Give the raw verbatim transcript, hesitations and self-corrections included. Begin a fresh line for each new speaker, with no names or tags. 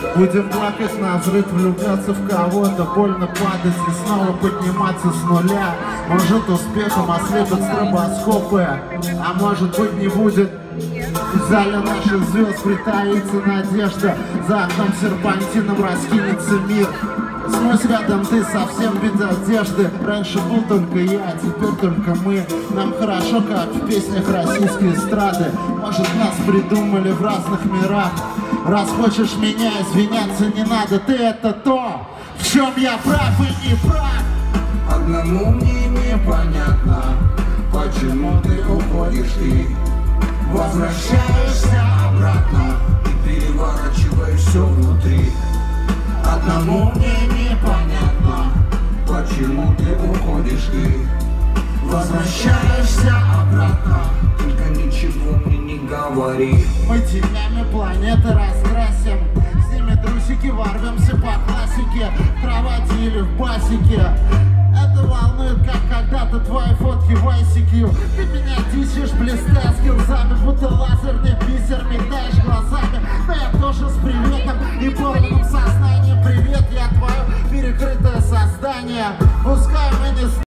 Будем плакать на взрыв, влюбляться в кого-то, больно падать и снова подниматься с нуля. Может, успехом ослепят стробоскопы, а может быть не будет. В зале наших звезд притаится надежда, за окном серпантином раскинется мир. Смусь рядом ты совсем без одежды. Раньше был только я, теперь только мы. Нам хорошо, как в песнях российской эстрады. Может, нас придумали в разных мирах. Раз хочешь меня, извиняться не надо. Ты это то, в чем я прав и не прав.
Одному мне непонятно, почему ты уходишь и возвращаешься обратно и переворачиваешь все внутри. Одному мне непонятно, почему ты уходишь и возвращаешься обратно. Только ничего мне не говори.
Мы тенями планеты раскрасим, с ними трусики ворвемся по классике, кровати в басике. Это волнует, как когда-то твои фотки в ай си кью. Ты меня дичишь, блестя скилзами, будто лазерный бисер метаешь глазами. Но я тоже с приветом и полным сознанием. Привет, я твое перекрытое создание. Пускай мы не